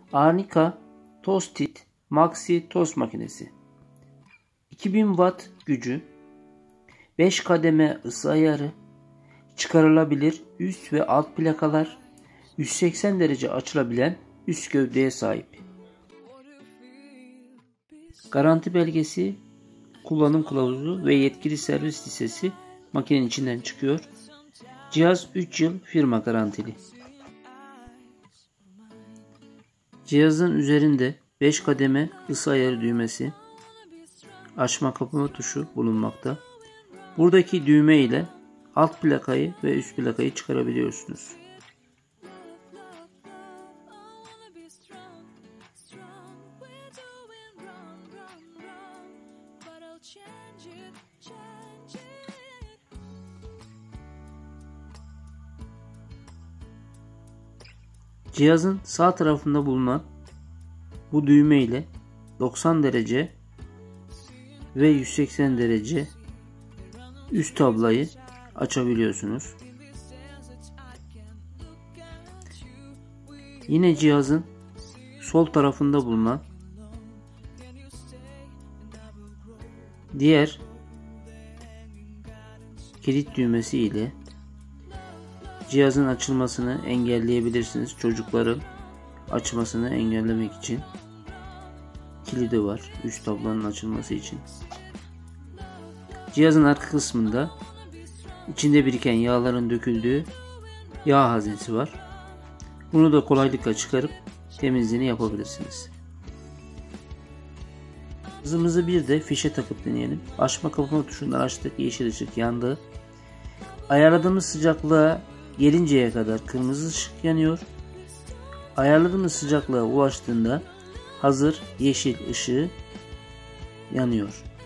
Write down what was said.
Arnica Toast-It Maxi Tost Makinesi. 2000 Watt gücü, 5 kademe ısı ayarı, çıkarılabilir üst ve alt plakalar, 180 derece açılabilen üst gövdeye sahip. Garanti belgesi, kullanım kılavuzu ve yetkili servis listesi makinenin içinden çıkıyor. Cihaz 3 yıl firma garantili. Cihazın üzerinde 5 kademe ısı ayarı düğmesi, açma kapama tuşu bulunmakta. Buradaki düğme ile alt plakayı ve üst plakayı çıkarabiliyorsunuz. Cihazın sağ tarafında bulunan bu düğme ile 90 derece ve 180 derece üst tablayı açabiliyorsunuz. Yine cihazın sol tarafında bulunan diğer kilit düğmesi ile cihazın açılmasını engelleyebilirsiniz. Çocukların açmasını engellemek için kilidi var. Üst tablanın açılması için. Cihazın arka kısmında içinde biriken yağların döküldüğü yağ haznesi var. Bunu da kolaylıkla çıkarıp temizliğini yapabilirsiniz. Hızımızı bir de fişe takıp deneyelim. Açma kapama tuşundan açtık, yeşil ışık yandı. Ayarladığımız sıcaklığa gelinceye kadar kırmızı ışık yanıyor. Ayarladığımız sıcaklığa ulaştığında hazır yeşil ışığı yanıyor.